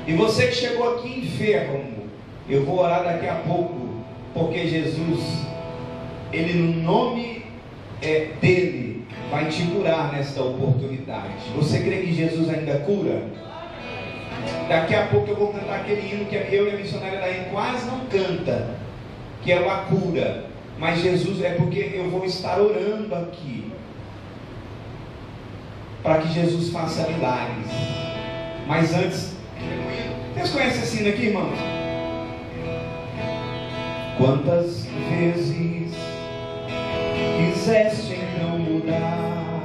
E você que chegou aqui enfermo, eu vou orar daqui a pouco, porque Jesus, Ele no nome dEle, vai te curar nesta oportunidade. Você crê que Jesus ainda cura? Daqui a pouco eu vou cantar aquele hino que eu e a missionária Daí quase não canta, que é a cura. Mas Jesus, é porque eu vou estar orando aqui, para que Jesus faça milagres. Mas antes, vocês conhecem esse hino aqui, irmãos? Quantas vezes quiseste então mudar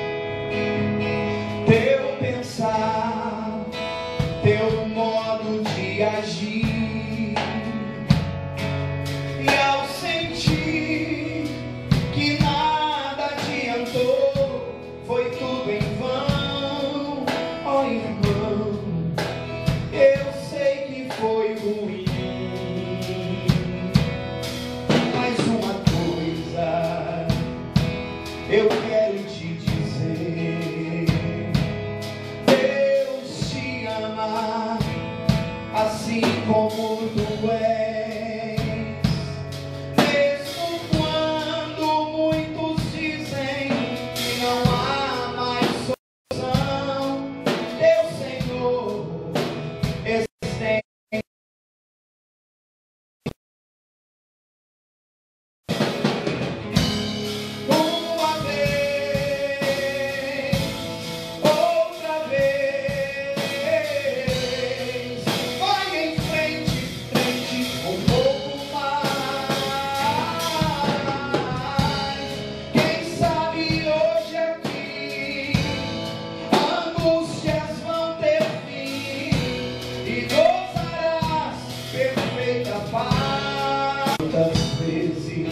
teu pensar, teu modo de agir, e ao sentir que nada adiantou, foi tudo em vão, ó irmão, eu sei que foi ruim. Mas uma coisa eu quero te dizer: Deus te ama assim como tu és, mesmo quando muitos dizem que não há mais solução. Deus, Senhor, estende uma vez, outra vez, vai em frente um pouco mais. Quem sabe hoje aqui angústias vão ter fim e gozarás perfeita paz. Quantas vezes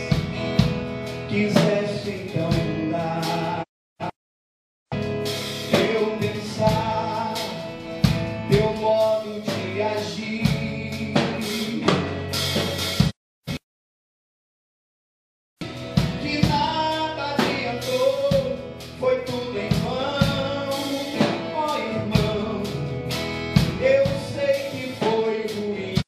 quiseste então mudar teu pensar, teu modo de agir, que nada adiantou, foi tudo em vão, ó irmão, eu sei que foi ruim.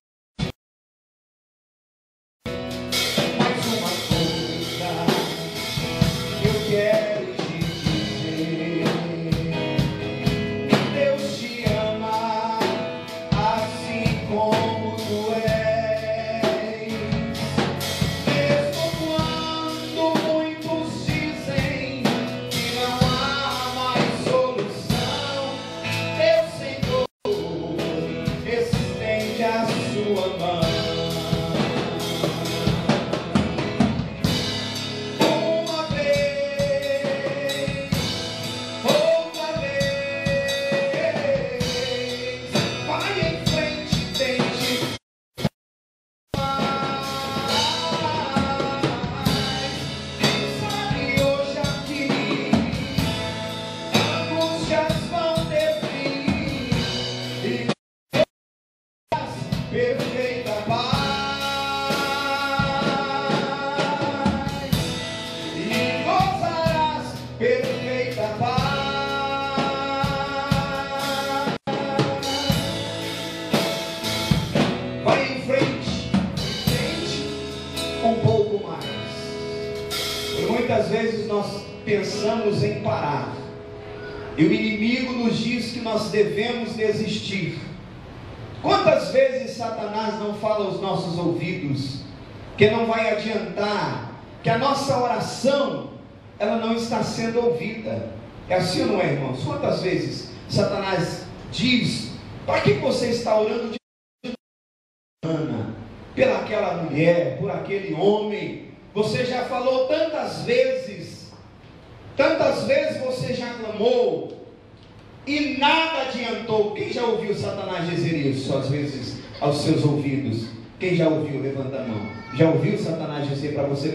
Mas uma coisa eu quero te dizer: Deus te ama assim como tu és, mesmo quando muitos dizem que não há mais solução. Deus, Senhor, estende a sua mão. Uma vez, outra vez, vai em frente, tente mais. Quem sabe hoje aqui angústias vão ter fim e perfeita paz. E gozarás perfeita paz. Vai em frente um pouco mais. E muitas vezes nós pensamos em parar, e o inimigo nos diz que nós devemos desistir. Quantas vezes Satanás não fala aos nossos ouvidos que não vai adiantar, que a nossa oração ela não está sendo ouvida? É assim ou não é, irmãos? Quantas vezes Satanás diz: para que você está orando de Ana, pelaquela mulher, por aquele homem? Você já falou tantas vezes você já clamou e nada adiantou. Quem já ouviu Satanás dizer isso às vezes aos seus ouvidos? Quem já ouviu? Levanta a mão. Já ouviu Satanás dizer para você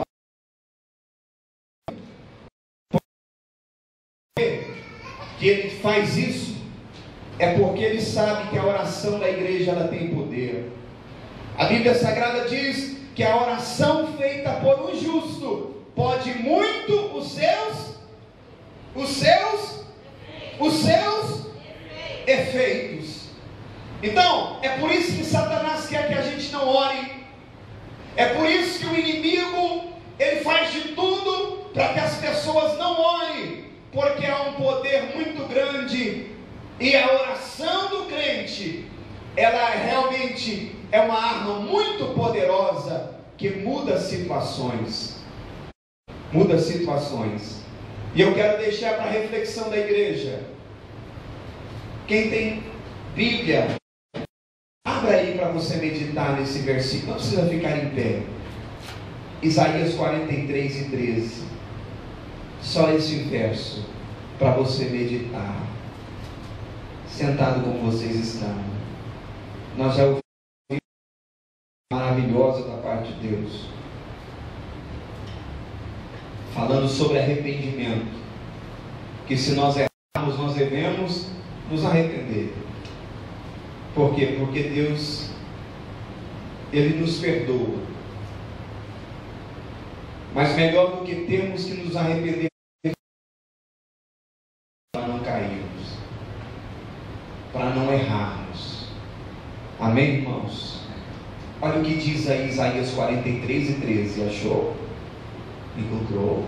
que ele faz isso? É porque ele sabe que a oração da igreja ela tem poder. A Bíblia Sagrada diz que a oração feita por um justo pode muito os seus efeitos. Então, é por isso que Satanás quer que a gente não ore. É por isso que o inimigo, ele faz de tudo para que as pessoas não orem, porque há um poder muito grande, e a oração do crente, ela realmente é uma arma muito poderosa, que muda situações. Muda situações. E eu quero deixar para a reflexão da igreja. Quem tem Bíblia, abra aí para você meditar nesse versículo. Não precisa ficar em pé. Isaías 43:13. Só esse verso para você meditar, sentado como vocês estão. Nós já ouvimos maravilhosa da parte de Deus, falando sobre arrependimento, que se nós errarmos, nós devemos nos arrepender. Por quê? Porque Deus, Ele nos perdoa. Mas melhor do que termos que nos arrepender, para não cairmos, para não errarmos. Amém, irmãos? Olha o que diz aí Isaías 43:13. Achou? Encontrou?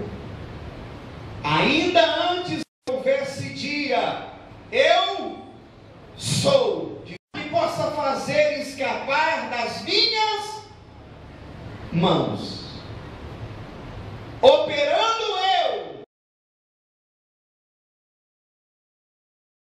Ainda antes que houvesse dia, eu sou, que possa fazer escapar das minhas mãos.